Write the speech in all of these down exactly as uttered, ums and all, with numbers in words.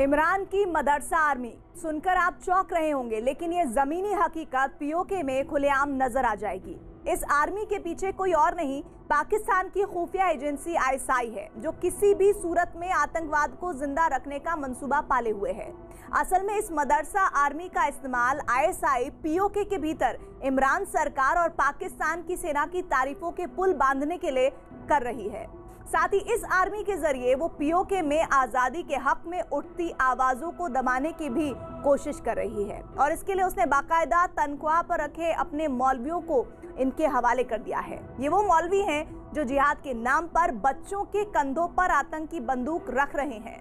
इमरान की मदरसा आर्मी सुनकर आप चौंक रहे होंगे, लेकिन ये जमीनी हकीकत पीओके में खुलेआम नजर आ जाएगी। इस आर्मी के पीछे कोई और नहीं, पाकिस्तान की खुफिया एजेंसी आई एस आई है, जो किसी भी सूरत में आतंकवाद को जिंदा रखने का मंसूबा पाले हुए है। असल में इस मदरसा आर्मी का इस्तेमाल आई एस आई पीओके के भीतर इमरान सरकार और पाकिस्तान की सेना की तारीफों के पुल बांधने के लिए कर रही है। साथ ही इस आर्मी के जरिए वो पीओके में आजादी के हक में उठती आवाजों को दबाने की भी कोशिश कर रही है, और इसके लिए उसने बाकायदा तनख्वाह पर रखे अपने मौलवियों को इनके हवाले कर दिया है। ये वो मौलवी हैं जो जिहाद के नाम पर बच्चों के कंधों पर आतंकी बंदूक रख रहे हैं।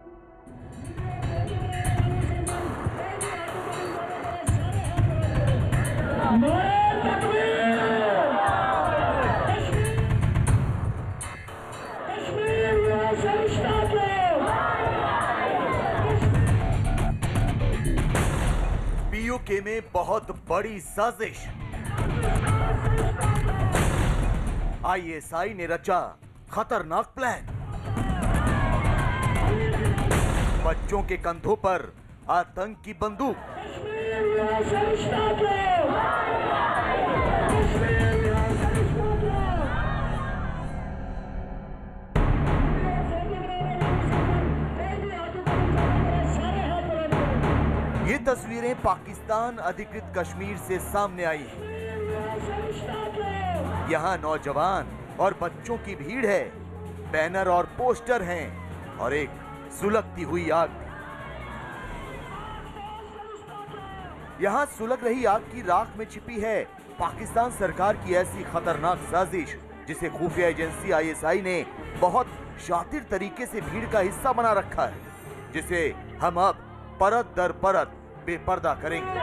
पीओके में बहुत बड़ी साजिश, आई एस आई ने रचा खतरनाक प्लान। बच्चों के कंधों पर आतंक की बंदूक। ये तस्वीरें पाकिस्तान अधिकृत कश्मीर से सामने आई हैं। यहाँ नौजवान और बच्चों की भीड़ है, बैनर और पोस्टर हैं और एक सुलगती हुई आग। यहाँ सुलग रही आग की राख में छिपी है पाकिस्तान सरकार की ऐसी खतरनाक साजिश, जिसे खुफिया एजेंसी आई एस आई ने बहुत शातिर तरीके से भीड़ का हिस्सा बना रखा है, जिसे हम अब परत दर परत बेपर्दा करेंगे।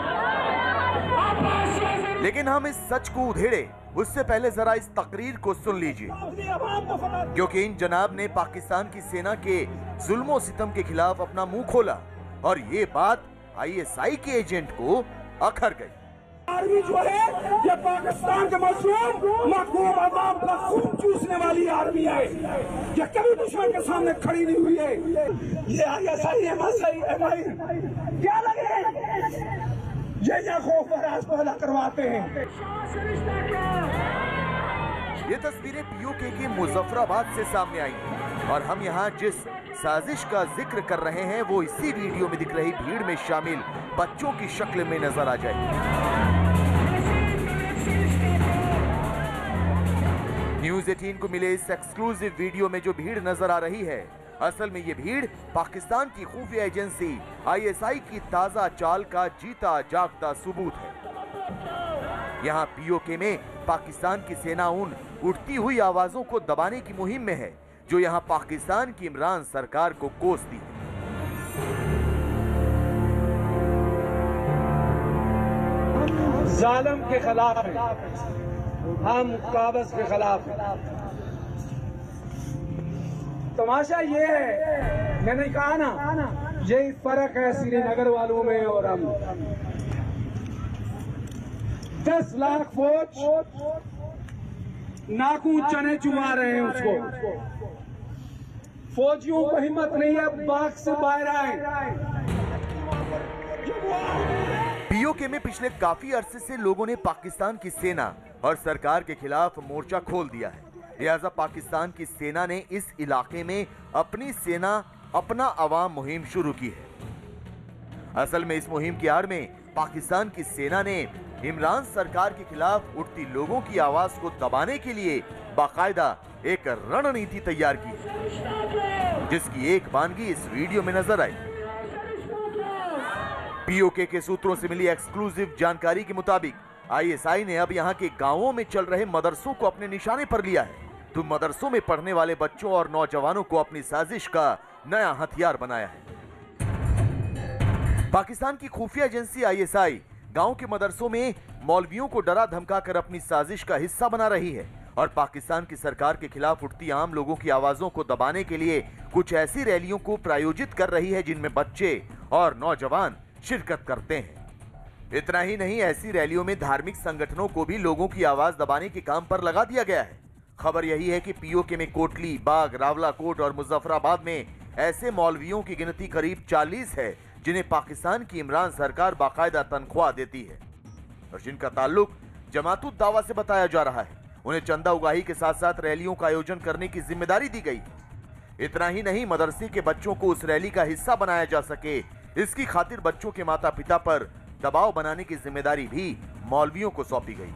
लेकिन हम इस सच को उधेड़े उससे पहले जरा इस तकरीर को सुन लीजिए, क्योंकि इन जनाब ने पाकिस्तान की सेना के जुल्मों सितम के खिलाफ अपना मुंह खोला और ये बात आई एस आई के एजेंट को अखर गई। आर्मी जो है ये पाकिस्तान के मासूम महकूम अवाम का खून चूसने वाली आर्मी है। ये कभी दुश्मन के सामने खड़ी नहीं हुई है। ये I S I M S I M I क्या लगे ये ये खौफ बराज पैदा करवाते हैं। ये तस्वीरें पीओके के मुजफ्फराबाद से सामने आई हैं और हम यहाँ जिस साजिश का जिक्र कर रहे हैं वो इसी वीडियो में दिख रही भीड़ में शामिल बच्चों की शक्ल में नजर आ जाएगी। न्यूज़ अठारह को मिले इस एक्सक्लूसिव वीडियो में जो भीड़ नजर आ रही है, असल में ये भीड़ पाकिस्तान की खुफिया एजेंसी आई एस आई की ताजा चाल का जीता जागता सबूत है। यहाँ पीओके में पाकिस्तान की सेना उन उठती हुई आवाजों को दबाने की मुहिम में है जो यहाँ पाकिस्तान की इमरान सरकार को कोसती है। जालिम के खिलाफ हम काबज के खिलाफ। तमाशा ये है, मैंने कहा ना, यही फर्क है श्रीनगर वालों में और हम। दस लाख फौज नाकू चने चुमा रहे हैं उसको। फौजियों को हिम्मत नहीं है बाग से बाहर आए। पीओके में पिछले काफी अरसे से लोगों ने पाकिस्तान की सेना और सरकार के खिलाफ मोर्चा खोल दिया है। लिहाजा पाकिस्तान की सेना ने इस इलाके में अपनी सेना अपना अवाम मुहिम शुरू की है। असल में इस मुहिम की आड़ में पाकिस्तान की सेना ने इमरान सरकार के खिलाफ उठती लोगों की आवाज को दबाने के लिए बाकायदा एक रणनीति तैयार की है, जिसकी एक बानगी इस वीडियो में नजर आई। पीओके के सूत्रों से मिली एक्सक्लूसिव जानकारी के मुताबिक आई एस आई ने अब यहाँ के गांवों में चल रहे मदरसों को अपने निशाने पर लिया है, तो मदरसों में पढ़ने वाले बच्चों और नौजवानों को अपनी साजिश का नया हथियार बनाया है। पाकिस्तान की खुफिया एजेंसी आई एस आई गांव के मदरसों में मौलवियों को डरा धमकाकर अपनी साजिश का हिस्सा बना रही है और पाकिस्तान की सरकार के खिलाफ उठती आम लोगों की आवाजों को दबाने के लिए कुछ ऐसी रैलियों को प्रायोजित कर रही है जिनमें बच्चे और नौजवान शिरकत करते हैं। इतना ही नहीं, ऐसी रैलियों में धार्मिक संगठनों को भी लोगों की आवाज दबाने के काम पर लगा दिया गया है। खबर यही है कि पीओके में कोटली, बाग, रावलाकोट और मुजफ्फराबाद में ऐसे मौलवियों की गिनती करीब चालीस है जिन्हें पाकिस्तान की इमरान सरकार बाकायदा तनख्वाह देती है और जिनका ताल्लुक जमातुद दावा से बताया जा रहा है। उन्हें चंदा उगाही के साथ साथ रैलियों का आयोजन करने की जिम्मेदारी दी गई। इतना ही नहीं, मदरसे के बच्चों को उस रैली का हिस्सा बनाया जा सके, इसकी खातिर बच्चों के माता पिता पर दबाव बनाने की जिम्मेदारी भी मौलवियों को सौंपी गई।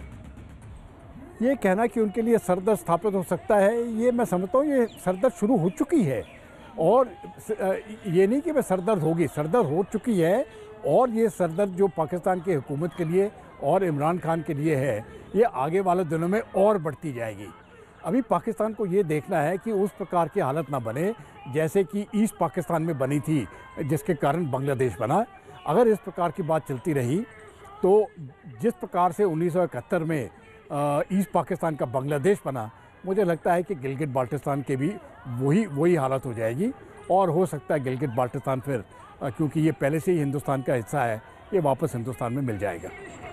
ये कहना कि उनके लिए सरदर्द स्थापित हो सकता है, ये मैं समझता हूँ ये सरदर्द शुरू हो चुकी है और ये नहीं कि वह सरदर्द होगी, सरदर्द हो चुकी है और ये सरदर्द जो पाकिस्तान की हुकूमत के लिए और इमरान खान के लिए है, ये आगे वाले दिनों में और बढ़ती जाएगी। अभी पाकिस्तान को ये देखना है कि उस प्रकार की हालत ना बने जैसे कि ईस्ट पाकिस्तान में बनी थी, जिसके कारण बांग्लादेश बना। अगर इस प्रकार की बात चलती रही तो जिस प्रकार से उन्नीस सौ इकहत्तर में ईस्ट पाकिस्तान का बांग्लादेश बना, मुझे लगता है कि गिलगित बाल्टिस्तान के भी वही वही हालत हो जाएगी और हो सकता है गिलगित बाल्टिस्तान फिर, क्योंकि ये पहले से ही हिंदुस्तान का हिस्सा है, ये वापस हिंदुस्तान में मिल जाएगा।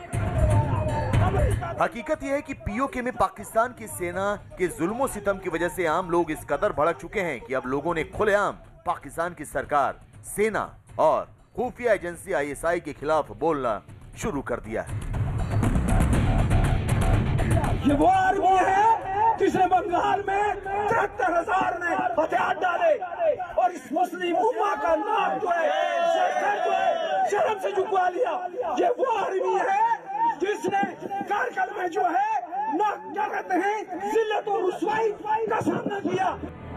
हकीकत यह है कि पीओके में पाकिस्तान की सेना के जुल्मों सितम की वजह से आम लोग इस कदर भड़क चुके हैं कि अब लोगों ने खुलेआम पाकिस्तान की सरकार, सेना और खुफिया एजेंसी आई एस आई के खिलाफ बोलना शुरू कर दिया है। ये वो आर्मी है जिसने बंगाल में तिहत्तर हजार ने हथियार डाले और इस मुस्लिम उम्मा का नाम जो है जो है शर्म से झुकवा लिया। ये वो आर्मी है जिसने कारगिल में जो है ना क्या कहते हैं जिल्लत और रुसवाई का सामना किया।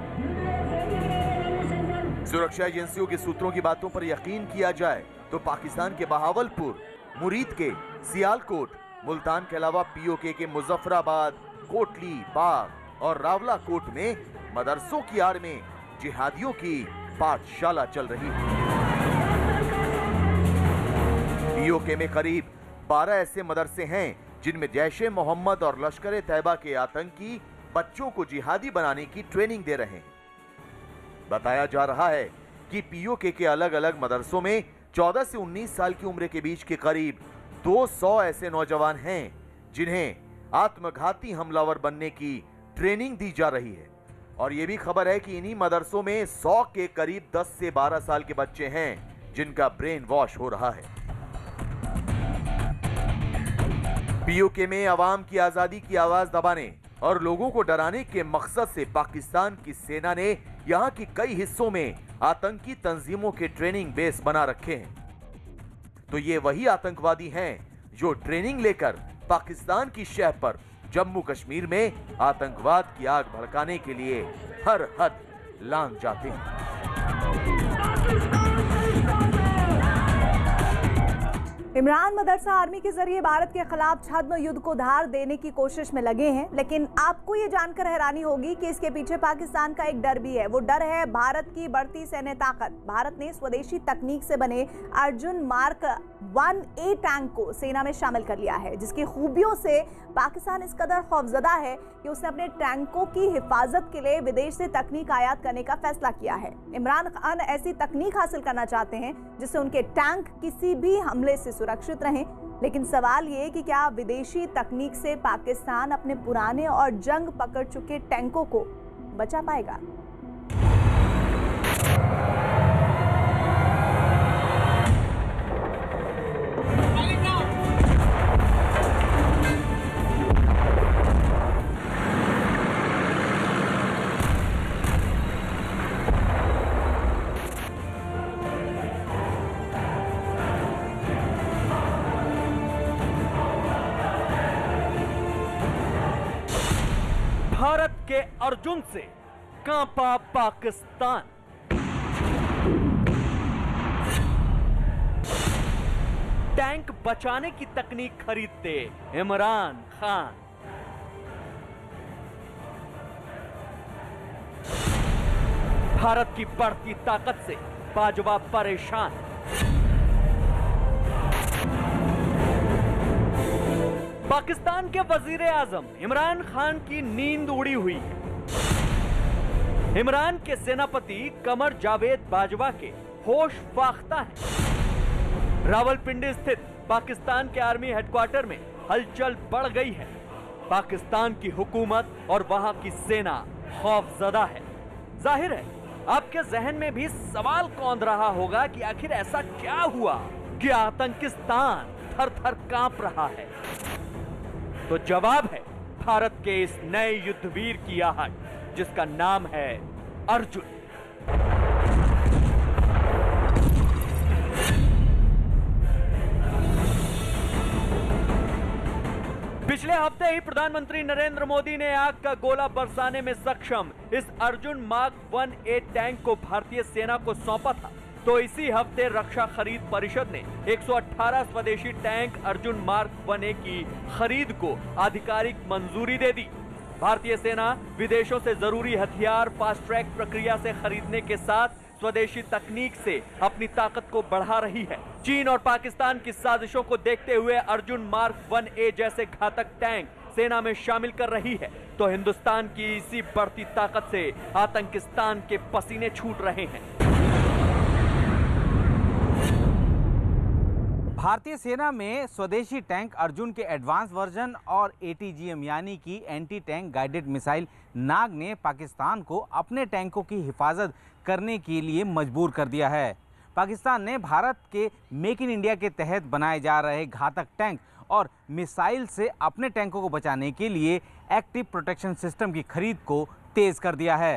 सुरक्षा एजेंसियों के सूत्रों की बातों पर यकीन किया जाए तो पाकिस्तान के बहावलपुर, मुरीद के सियालकोट, मुल्तान के अलावा पीओके के मुजफ्फराबाद, कोटली, बाग और रावलाकोट में मदरसों की आड़ में जिहादियों की पाठशाला चल रही है। पीओके में करीब बारह ऐसे मदरसे हैं जिनमें जैश-ए मोहम्मद और लश्कर तैयबा के आतंकी बच्चों को जिहादी बनाने की ट्रेनिंग दे रहे हैं। बताया जा रहा है कि पीओके के अलग अलग मदरसों में चौदह से उन्नीस साल की उम्र के बीच के करीब दो सौ ऐसे नौजवान हैं जिन्हें आत्मघाती हमलावर बनने की ट्रेनिंग दी जा रही है और यह भी खबर है कि इन्हीं मदरसों में सौ के करीब दस से बारह साल के बच्चे हैं जिनका ब्रेन वॉश हो रहा है। पीओके में अवाम की आजादी की आवाज दबाने और लोगों को डराने के मकसद से पाकिस्तान की सेना ने यहां की कई हिस्सों में आतंकी तंजीमों के ट्रेनिंग बेस बना रखे हैं। तो ये वही आतंकवादी हैं जो ट्रेनिंग लेकर पाकिस्तान की शह पर जम्मू कश्मीर में आतंकवाद की आग भड़काने के लिए हर हद लांघ जाते हैं। इमरान मदरसा आर्मी के जरिए भारत के खिलाफ छद्म युद्ध को धार देने की कोशिश में लगे हैं, लेकिन आपको ये जानकर हैरानी होगी कि इसके पीछे पाकिस्तान का एक डर भी है। वो डर है भारत की बढ़ती सैन्य ताकत। भारत ने स्वदेशी तकनीक से बने Arjun Mark one A tank को सेना में शामिल कर लिया है, जिसकी खूबियों से पाकिस्तान इस कदर खौफजदा है कि उसने अपने टैंकों की हिफाजत के लिए विदेश से तकनीक आयात करने का फैसला किया है। इमरान खान ऐसी तकनीक हासिल करना चाहते हैं जिससे उनके टैंक किसी भी हमले से सुरक्षित रहें, लेकिन सवाल ये कि क्या विदेशी तकनीक से पाकिस्तान अपने पुराने और जंग पकड़ चुके टैंकों को बचा पाएगा? भारत के अर्जुन से कांपा पाकिस्तान। टैंक बचाने की तकनीक खरीदते इमरान खान। भारत की बढ़ती ताकत से बाजवा परेशान। पाकिस्तान के वजीर आजम इमरान खान की नींद उड़ी हुई है। इमरान के सेनापति कमर जावेद बाजवा के होश फाख्ता हैं। रावलपिंडी स्थित पाकिस्तान के आर्मी हेडक्वार्टर में हलचल बढ़ गई है। पाकिस्तान की हुकूमत और वहां की सेना खौफजदा है। जाहिर है आपके जहन में भी सवाल कौंध रहा होगा कि आखिर ऐसा क्या हुआ कि आतंकिस्तान थर थर कांप रहा है। तो जवाब है भारत के इस नए युद्धवीर की आहट, जिसका नाम है अर्जुन। पिछले हफ्ते ही प्रधानमंत्री नरेंद्र मोदी ने आग का गोला बरसाने में सक्षम इस Arjun Mark one A tank को भारतीय सेना को सौंपा था। तो इसी हफ्ते रक्षा खरीद परिषद ने एक सौ अठारह स्वदेशी tank Arjun Mark one A की खरीद को आधिकारिक मंजूरी दे दी। भारतीय सेना विदेशों से जरूरी हथियार फास्ट ट्रैक प्रक्रिया से खरीदने के साथ स्वदेशी तकनीक से अपनी ताकत को बढ़ा रही है। चीन और पाकिस्तान की साजिशों को देखते हुए अर्जुन मार्क वन ए जैसे घातक टैंक सेना में शामिल कर रही है, तो हिंदुस्तान की इसी बढ़ती ताकत से आतंकिस्तान के पसीने छूट रहे हैं। भारतीय सेना में स्वदेशी टैंक अर्जुन के एडवांस वर्जन और ए टी जी एम यानी कि anti tank guided missile Nag ने पाकिस्तान को अपने टैंकों की हिफाजत करने के लिए मजबूर कर दिया है। पाकिस्तान ने भारत के मेक इन इंडिया के तहत बनाए जा रहे घातक टैंक और मिसाइल से अपने टैंकों को बचाने के लिए एक्टिव प्रोटेक्शन सिस्टम की खरीद को तेज कर दिया है।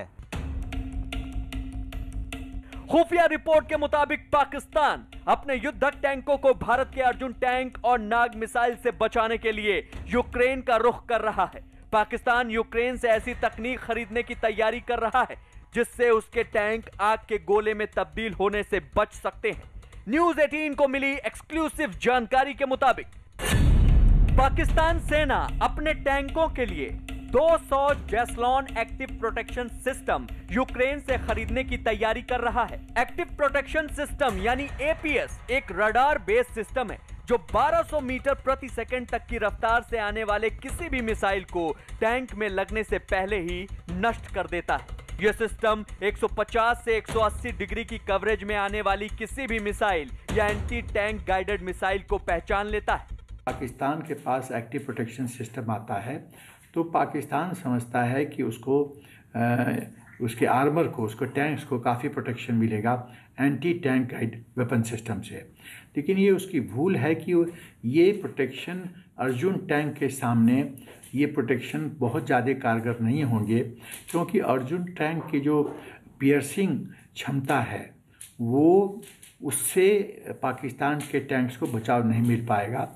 खुफिया रिपोर्ट के मुताबिक पाकिस्तान अपने युद्धक टैंकों को भारत के अर्जुन टैंक और नाग मिसाइल से बचाने के लिए यूक्रेन का रुख कर रहा है। पाकिस्तान यूक्रेन से ऐसी तकनीक खरीदने की तैयारी कर रहा है जिससे उसके टैंक आग के गोले में तब्दील होने से बच सकते हैं। न्यूज अठारह को मिली एक्सक्लूसिव जानकारी के मुताबिक पाकिस्तान सेना अपने टैंकों के लिए दो सौ Zaslon active protection system Ukraine से खरीदने की तैयारी कर रहा है। एक्टिव प्रोटेक्शन सिस्टम यानी ए पी एस एक रडार बेस्ड सिस्टम है जो बारह सौ मीटर प्रति सेकंड तक की रफ्तार से आने वाले किसी भी मिसाइल को टैंक में लगने से पहले ही नष्ट कर देता है। यह सिस्टम एक सौ पचास से एक सौ अस्सी डिग्री की कवरेज में आने वाली किसी भी मिसाइल या एंटी टैंक गाइडेड मिसाइल को पहचान लेता है। पाकिस्तान के पास एक्टिव प्रोटेक्शन सिस्टम आता है तो पाकिस्तान समझता है कि उसको आ, उसके आर्मर को, उसको टैंक्स को काफ़ी प्रोटेक्शन मिलेगा anti tank guide weapon system से। लेकिन ये उसकी भूल है कि ये प्रोटेक्शन अर्जुन टैंक के सामने ये प्रोटेक्शन बहुत ज़्यादा कारगर नहीं होंगे, क्योंकि अर्जुन टैंक की जो पियर्सिंग क्षमता है वो उससे पाकिस्तान के टैंक्स को बचाव नहीं मिल पाएगा।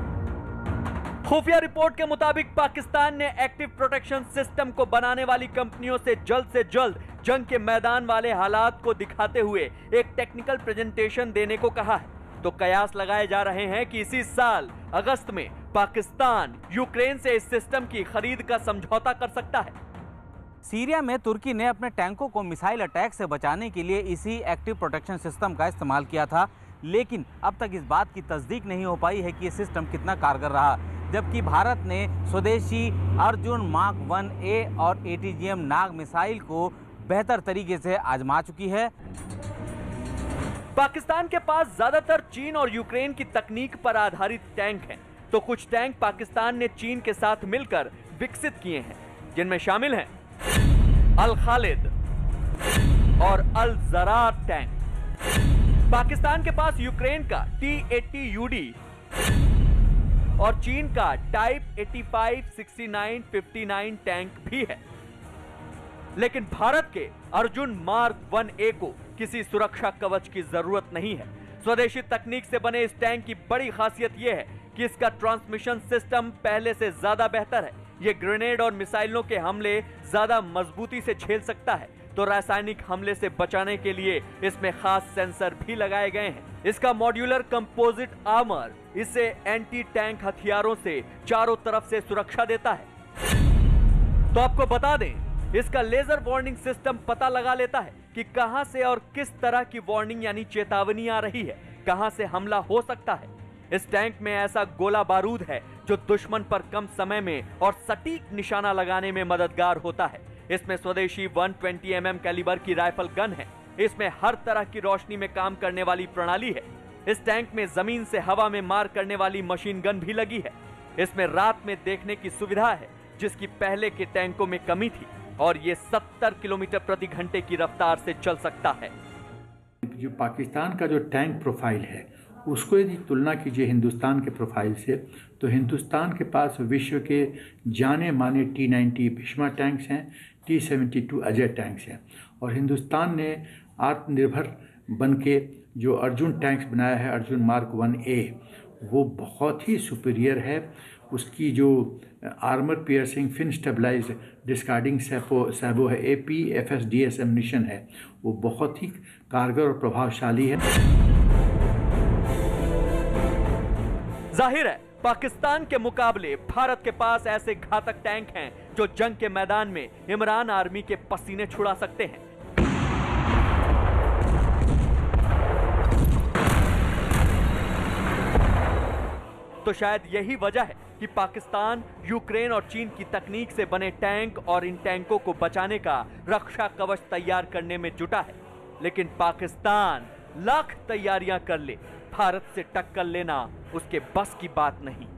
खुफिया रिपोर्ट के मुताबिक पाकिस्तान ने एक्टिव प्रोटेक्शन सिस्टम को बनाने वाली कंपनियों से जल्द से जल्द जंग के मैदान वाले हालात को दिखाते हुए एक टेक्निकल प्रेजेंटेशन देने को कहा है। तो कयास लगाए जा रहे हैं कि इसी साल अगस्त में पाकिस्तान यूक्रेन से इस सिस्टम की खरीद का समझौता कर सकता है। सीरिया में तुर्की ने अपने टैंकों को मिसाइल अटैक से बचाने के लिए इसी एक्टिव प्रोटेक्शन सिस्टम का इस्तेमाल किया था, लेकिन अब तक इस बात की तस्दीक नहीं हो पाई है कि ये सिस्टम कितना कारगर रहा। जबकि भारत ने स्वदेशी अर्जुन मार्क वन ए और A T G M Nag missile को बेहतर तरीके से आजमा चुकी है। पाकिस्तान के पास ज्यादातर चीन और यूक्रेन की तकनीक पर आधारित टैंक हैं, तो कुछ टैंक पाकिस्तान ने चीन के साथ मिलकर विकसित किए हैं, जिनमें शामिल हैं अल खालिद और अल जरार टैंक। पाकिस्तान के पास यूक्रेन का टी एटी यू डी और चीन का टाइप पचासी, उनहत्तर, उनसठ टैंक भी है। लेकिन भारत के अर्जुन मार्क वन ए को किसी सुरक्षा कवच की जरूरत नहीं है। स्वदेशी तकनीक से बने इस टैंक की बड़ी खासियत यह है कि इसका ट्रांसमिशन सिस्टम पहले से ज्यादा बेहतर है। यह ग्रेनेड और मिसाइलों के हमले ज्यादा मजबूती से झेल सकता है, तो रासायनिक हमले से बचाने के लिए इसमें खास सेंसर भी लगाए गए हैं। इसका मॉड्यूलर कंपोजिट आर्मर इसे एंटी टैंक हथियारों से चारों तरफ से सुरक्षा देता है। तो आपको बता दें, इसका लेजर वार्निंग सिस्टम पता लगा लेता है कि कहां से और किस तरह की वार्निंग यानी चेतावनी आ रही है, कहां से हमला हो सकता है। इस टैंक में ऐसा गोला बारूद है जो दुश्मन पर कम समय में और सटीक निशाना लगाने में मददगार होता है। इसमें स्वदेशी एक सौ बीस एम एम कैलिबर की राइफल गन है। इसमें हर तरह की रोशनी में काम करने वाली प्रणाली है। इस टैंक में जमीन से हवा में मार करने वाली मशीन गन भी लगी है। इसमें रात में देखने की सुविधा है, जिसकी पहले के टैंकों में कमी थी। इस टैंक में और ये सत्तर किलोमीटर प्रति घंटे की रफ्तार से चल सकता है। जो पाकिस्तान का जो टैंक प्रोफाइल है उसको यदि तुलना कीजिए हिंदुस्तान के प्रोफाइल से, तो हिंदुस्तान के पास विश्व के जाने माने टी नाइन्टी भीष्मा टैंक्स हैं, T seventy two Ajay tanks हैं, और हिंदुस्तान ने आत्मनिर्भर बन के जो अर्जुन टैंक्स बनाया है, अर्जुन मार्क वन ए, वो बहुत ही सुपीरियर है। उसकी जो armour piercing fin stabilize discarding sabot sabot है, A P F S D S ammunition है, वो बहुत ही कारगर और प्रभावशाली है। जाहिर है पाकिस्तान के मुकाबले भारत के पास ऐसे घातक टैंक हैं जो जंग के मैदान में इमरान आर्मी के पसीने छुड़ा सकते हैं। तो शायद यही वजह है कि पाकिस्तान यूक्रेन और चीन की तकनीक से बने टैंक और इन टैंकों को बचाने का रक्षा कवच तैयार करने में जुटा है। लेकिन पाकिस्तान लाख तैयारियां कर ले, भारत से टक्कर लेना उसके बस की बात नहीं।